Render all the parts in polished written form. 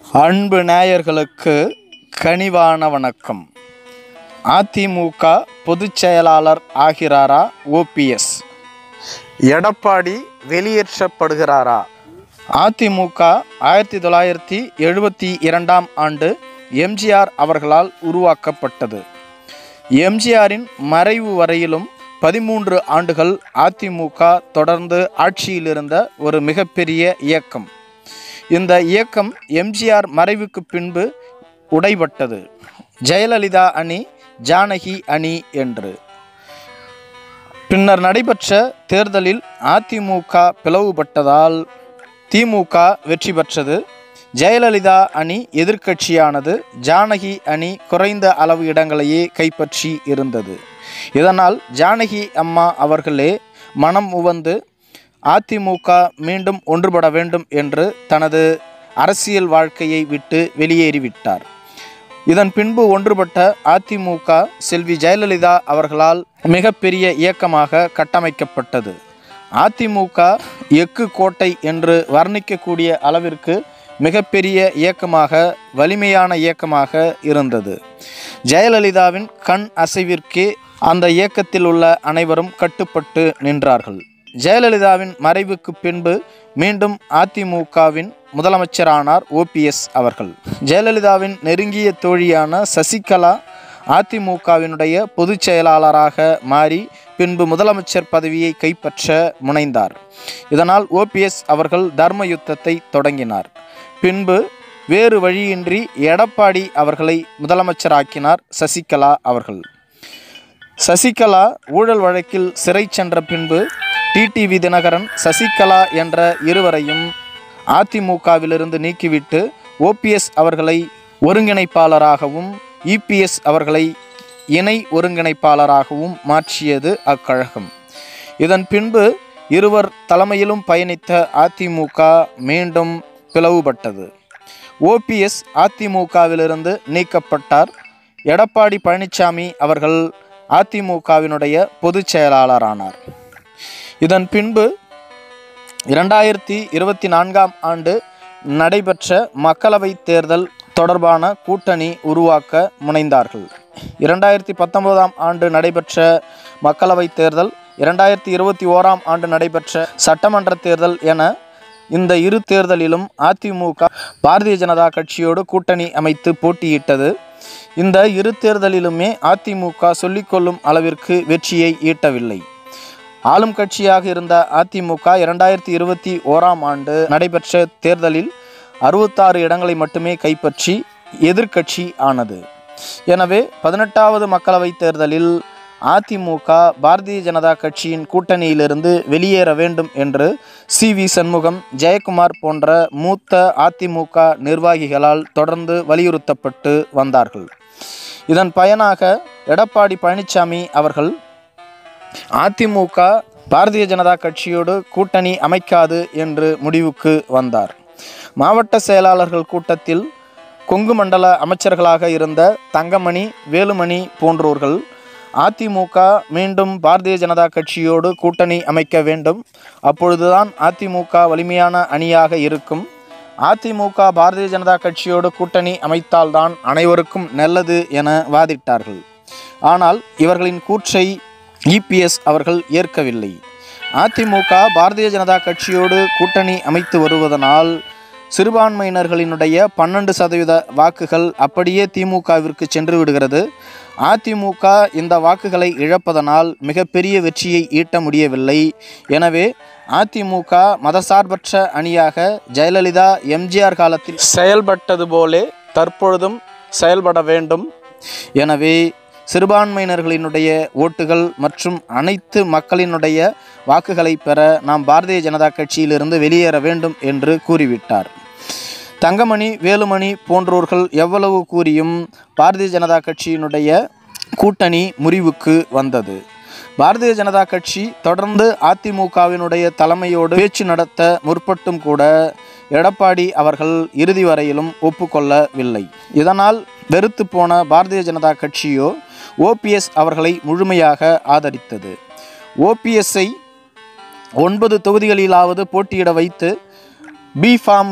அன்பு நேயர்களுக்கு கனிவான வணக்கம். அதிமுக பொதுச் செயலாளர் ஆகிறாரா ஓபிஎஸ்? எடப்பாடி வெளியேற்றப்படுகிறாரா? அதிமுக 1972ஆம் ஆண்டு எம்ஜிஆர் அவர்களால் உருவாக்கப்பட்டது. எம்ஜிஆரின் மறைவு வரையிலும் 13 ஆண்டுகள் அதிமுக தொடர்ந்து ஆட்சியிலிருந்த ஒரு மிகப்பெரிய இயக்கம். இந்த இயக்கம் எம்ஜிஆர் மறைவுக்கு பின்பு உடைபட்டது. ஜெயலலிதா அணி, ஜானகி அணி என்று. பின்னர் நடைபெற்ற தேர்தலில் அதிமுக பிளவுபட்டதால் திமுக வெற்றி பெற்றது. ஜெயலலிதா அணி எதிர்க்கட்சியானது. ஜானகி அணி குறைந்த அளவு இடங்களையே கைப்பற்றி இருந்தது. இதனால் ஜானகி அம்மா அவர்களே மனம் உவந்து அதிமுக மீண்டும் ஒன்றுபட வேண்டும் என்று தனது அரசியல் வாழ்க்கையை விட்டு வெளியேறிவிட்டார். இதன் பின்பு ஒன்றுபட்ட அதிமுக செல்வி ஜெயலலிதா அவர்களால் மிகப்பெரிய இயக்கமாக கட்டமைக்கப்பட்டது. அதிமுக எஃகு கோட்டை என்று வர்ணிக்கக்கூடிய அளவிற்கு மிகப்பெரிய இயக்கமாக, வலிமையான இயக்கமாக இருந்தது. ஜெயலலிதாவின் கண் அசைவிற்கே அந்த இயக்கத்தில் உள்ள அனைவரும் கட்டுப்பட்டு நின்றார்கள். ஜெயலலிதாவின் மறைவுக்கு பின்பு மீண்டும் அதிமுகவின் முதலமைச்சரானார் ஓபிஎஸ் அவர்கள். ஜெயலலிதாவின் நெருங்கிய தோழியான சசிகலா அதிமுகவினுடைய பொதுச் செயலாளராக மாறி பின்பு முதலமைச்சர் பதவியை கைப்பற்ற முனைந்தார். இதனால் ஓபிஎஸ் அவர்கள் தர்ம யுத்தத்தை தொடங்கினார். பின்பு வேறு வழியின்றி எடப்பாடி அவர்களை முதலமைச்சராக்கினார் சசிகலா அவர்கள். சசிகலா ஊழல் வழக்கில் சிறை சென்ற பின்பு டிடிவி தினகரன், சசிகலா என்ற இருவரையும் அதிமுகவிலிருந்து நீக்கிவிட்டு ஓபிஎஸ் அவர்களை ஒருங்கிணைப்பாளராகவும் இபிஎஸ் அவர்களை இணை ஒருங்கிணைப்பாளராகவும் மாற்றியது அக்கழகம். இதன் பின்பு இருவர் தலைமையிலும் பயணித்த அதிமுக மீண்டும் பிளவுபட்டது. ஓபிஎஸ் அதிமுகவிலிருந்து நீக்கப்பட்டார். எடப்பாடி பழனிசாமி அவர்கள் அதிமுகவினுடைய பொதுச் செயலாளரானார். இதன் பின்பு 2024ஆம் ஆண்டு நடைபெற்ற மக்களவைத் தேர்தல் தொடர்பான கூட்டணி உருவாக்க முனைந்தார்கள். 2019ஆம் ஆண்டு நடைபெற்ற மக்களவைத் தேர்தல், 2021ஆம் ஆண்டு நடைபெற்ற சட்டமன்ற தேர்தல் என இந்த இரு தேர்தலிலும் அதிமுக பாரதிய ஜனதா கட்சியோடு கூட்டணி அமைத்து போட்டியிட்டது. இந்த இரு தேர்தலிலுமே அதிமுக சொல்லிக்கொள்ளும் அளவிற்கு வெற்றியை ஈட்டவில்லை. ஆளும் கட்சியாக இருந்த அதிமுக 2021ஆம் ஆண்டு நடைபெற்ற தேர்தலில் 66 இடங்களை மட்டுமே கைப்பற்றி எதிர்க்கட்சி ஆனது. எனவே 18வது மக்களவைத் தேர்தலில் அதிமுக பாரதிய ஜனதா கட்சியின் கூட்டணியிலிருந்து வெளியேற வேண்டும் என்று சி.வி. சண்முகம், ஜெயக்குமார் போன்ற மூத்த அதிமுக நிர்வாகிகளால் தொடர்ந்து வலியுறுத்தப்பட்டு வந்தார்கள். இதன் பயனாக எடப்பாடி பழனிசாமி அவர்கள் அதிமுக பாரதிய ஜனதா கட்சியோடு கூட்டணி அமைக்காது என்று முடிவுக்கு வந்தார். மாவட்ட செயலாளர்கள் கூட்டத்தில் கொங்கு மண்டல அமைச்சர்களாக இருந்த தங்கமணி, வேலுமணி போன்றோர்கள் அதிமுக மீண்டும் பாரதிய ஜனதா கட்சியோடு கூட்டணி அமைக்க வேண்டும், அப்பொழுதுதான் அதிமுக வலிமையான அணியாக இருக்கும், அதிமுக பாரதிய ஜனதா கட்சியோடு கூட்டணி அமைத்தால்தான் அனைவருக்கும் நல்லது என வாதிட்டார்கள். ஆனால் இவர்களின் கூற்றை இபிஎஸ் அவர்கள் ஏற்கவில்லை. அதிமுக பாரதிய ஜனதா கட்சியோடு கூட்டணி அமைத்து வருவதனால் சிறுபான்மையினர்களினுடைய 12% வாக்குகள் அப்படியே திமுகவிற்கு சென்று விடுகிறது. அதிமுக இந்த வாக்குகளை இழப்பதனால் மிகப்பெரிய வெற்றியை ஈட்ட முடியவில்லை. எனவே அதிமுக மதசார்பற்ற அணியாக ஜெயலலிதா, எம்ஜிஆர் காலத்தில் செயல்பட்டது போலே தற்பொழுதும் செயல்பட வேண்டும். எனவே சிறுபான்மையினர்களினுடைய ஓட்டுகள் மற்றும் அனைத்து மக்களினுடைய வாக்குகளை பெற நாம் பாரதிய ஜனதா கட்சியிலிருந்து வெளியேற வேண்டும் என்று கூறிவிட்டார். தங்கமணி, வேலுமணி போன்றோர்கள் எவ்வளவு கூறியும் பாரதிய ஜனதா கட்சியினுடைய கூட்டணி முறிவுக்கு வந்தது. பாரதிய ஜனதா கட்சி தொடர்ந்து அதிமுகவினுடைய தலைமையோடு பேச்சு நடத்த முற்பட்டும் கூட எடப்பாடி அவர்கள் இறுதி வரையிலும் ஒப்புக்கொள்ளவில்லை. இதனால் வெறுத்து போன பாரதிய ஜனதா கட்சியோ ஓபிஎஸ் அவர்களை முழுமையாக ஆதரித்தது. ஓபிஎஸ்ஐ 9 தொகுதிகளிலாவது போட்டியிட வைத்து பி ஃபார்மில்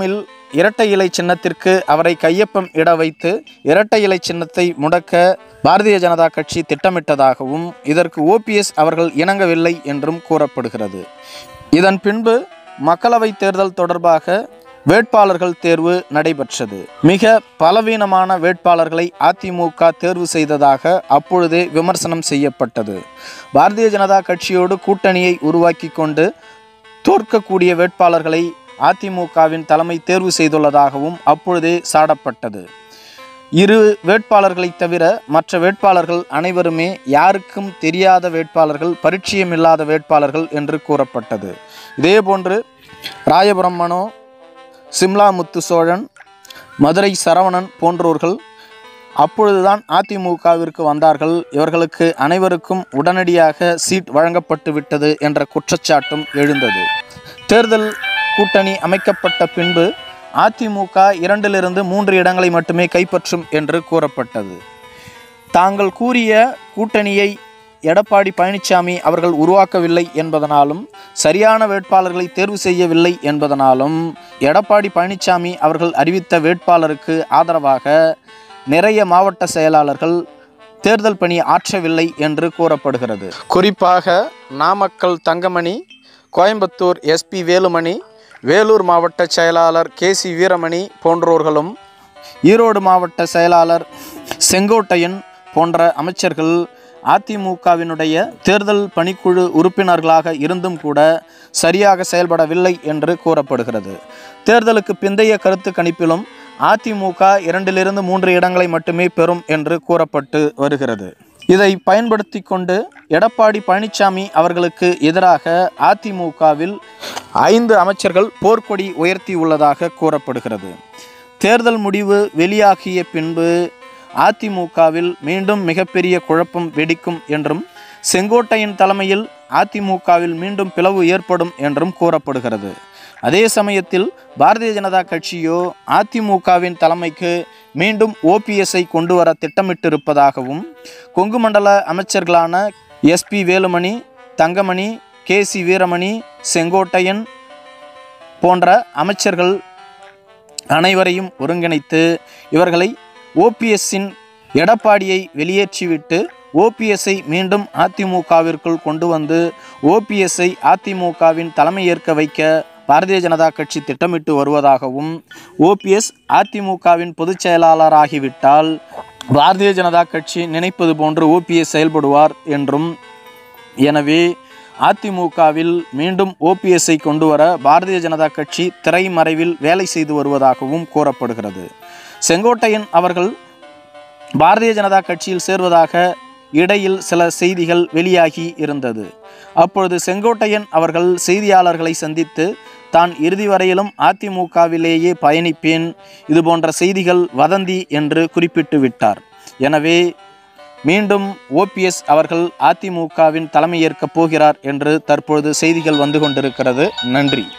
இரட்டை இலை சின்னத்திற்கு அவரை கையொப்பம் இட வைத்து இரட்டை இலை சின்னத்தை முடக்க பாரதிய ஜனதா கட்சி திட்டமிட்டதாகவும் இதற்கு ஓபிஎஸ் அவர்கள் இணங்கவில்லை என்றும் கூறப்படுகிறது. இதன் பின்பு மக்களவை தேர்தல் தொடர்பாக வேட்பாளர்கள் தேர்வு நடைபெற்றது. மிக பலவீனமான வேட்பாளர்களை அதிமுக தேர்வு செய்ததாக அப்பொழுதே விமர்சனம் செய்யப்பட்டது. பாரதிய ஜனதா கட்சியோடு கூட்டணியை உருவாக்கி கொண்டு தோற்கக்கூடிய வேட்பாளர்களை அதிமுகவின் தலைமை தேர்வு செய்துள்ளதாகவும் அப்பொழுதே சாடப்பட்டது. இரு வேட்பாளர்களை தவிர மற்ற வேட்பாளர்கள் அனைவருமே யாருக்கும் தெரியாத வேட்பாளர்கள், பரிச்சயமில்லாத வேட்பாளர்கள் என்று கூறப்பட்டது. இதேபோன்று ராயபுரம் மனோ, சிம்லா முத்து சோழன், மதுரை சரவணன் போன்றோர்கள் அப்பொழுதுதான் அதிமுகவிற்கு வந்தார்கள். இவர்களுக்கு அனைவருக்கும் உடனடியாக சீட் வழங்கப்பட்டு விட்டது என்ற குற்றச்சாட்டும் எழுந்தது. தேர்தல் கூட்டணி அமைக்கப்பட்ட பின்பு அதிமுக 2 - 3 இடங்களை மட்டுமே கைப்பற்றும் என்று கூறப்பட்டது. தாங்கள் கூறிய கூட்டணியை எடப்பாடி பழனிசாமி அவர்கள் உருவாக்கவில்லை என்பதனாலும் சரியான வேட்பாளர்களை தேர்வு செய்யவில்லை என்பதனாலும் எடப்பாடி பழனிசாமி அவர்கள் அறிவித்த வேட்பாளருக்கு ஆதரவாக நிறைய மாவட்ட செயலாளர்கள் தேர்தல் பணி ஆற்றவில்லை என்று கூறப்படுகிறது. குறிப்பாக நாமக்கல் தங்கமணி, கோயம்புத்தூர் எஸ்பி வேலுமணி, வேலூர் மாவட்ட செயலாளர் கேசி வீரமணி போன்றோர்களும், ஈரோடு மாவட்ட செயலாளர் செங்கோட்டையன் போன்ற அமைச்சர்கள் அதிமுகவினுடைய தேர்தல் பணிக்குழு உறுப்பினர்களாக இருந்தும் கூட சரியாக செயல்படவில்லை என்று கூறப்படுகிறது. தேர்தலுக்கு பிந்தைய கருத்து கணிப்பிலும் அதிமுக 2 - 3 இடங்களை மட்டுமே பெறும் என்று கூறப்பட்டு வருகிறது. இதை பயன்படுத்தி கொண்டு எடப்பாடி பழனிசாமி அவர்களுக்கு எதிராக அதிமுகவில் 5 அமைச்சர்கள் போர்க்கொடி உயர்த்தி உள்ளதாக கூறப்படுகிறது. தேர்தல் முடிவு வெளியாகிய பின்பு அதிமுகவில் மீண்டும் மிகப்பெரிய குழப்பம் வெடிக்கும் என்றும் செங்கோட்டையின் தலைமையில் அதிமுகவில் மீண்டும் பிளவு ஏற்படும் என்றும் கூறப்படுகிறது. அதே சமயத்தில் பாரதிய ஜனதா கட்சியோ அதிமுகவின் தலைமைக்கு மீண்டும் ஓபிஎஸ்ஐ கொண்டு வர திட்டமிட்டிருப்பதாகவும் கொங்கு மண்டல அமைச்சர்களான எஸ்பி வேலுமணி, தங்கமணி, கேசி வீரமணி, செங்கோட்டையன் போன்ற அமைச்சர்கள் அனைவரையும் ஒருங்கிணைத்து இவர்களை ஓபிஎஸ்ஸின் எடப்பாடியை வெளியேற்றிவிட்டு ஓபிஎஸ்ஐ மீண்டும் அதிமுகவிற்குள் கொண்டு வந்து ஓபிஎஸ்ஐ அதிமுகவின் தலைமை ஏற்க வைக்க பாரதிய ஜனதா கட்சி திட்டமிட்டு வருவதாகவும், ஓபிஎஸ் அதிமுகவின் பொதுச் செயலாளராகிவிட்டால் பாரதிய ஜனதா கட்சி நினைப்பது போன்று ஓபிஎஸ் செயல்படுவார் என்றும், எனவே அதிமுகவில் மீண்டும் ஓபிஎஸ்ஐ கொண்டு வர பாரதிய ஜனதா கட்சி திரைமறைவில் வேலை செய்து வருவதாகவும் கூறப்படுகிறது. செங்கோட்டையன் அவர்கள் பாரதிய ஜனதா கட்சியில் சேர்வதாக இடையில் சில செய்திகள் வெளியாகி இருந்தது. அப்பொழுது செங்கோட்டையன் அவர்கள் செய்தியாளர்களை சந்தித்து தான் இறுதி வரையிலும் அதிமுகவிலேயே பயணிப்பேன், இதுபோன்ற செய்திகள் வதந்தி என்று குறிப்பிட்டு விட்டார். எனவே மீண்டும் ஓபிஎஸ் அவர்கள் அதிமுகவின் தலைமையேற்கப் போகிறார் என்று தற்பொழுது செய்திகள் வந்து கொண்டிருக்கிறது. நன்றி.